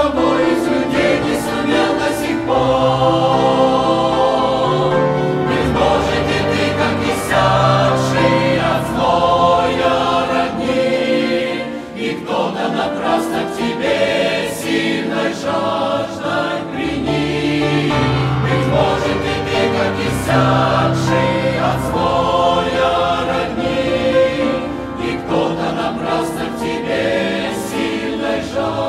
никого из людей не сумел до сих пор. Ведь, может, и ты, как иссякший от злоя родник, и кто-то напрасно к тебе сильной жаждой приник. Быть может, и ты, как иссякший от злоя родник, и кто-то напрасно к тебе сильной жаждой.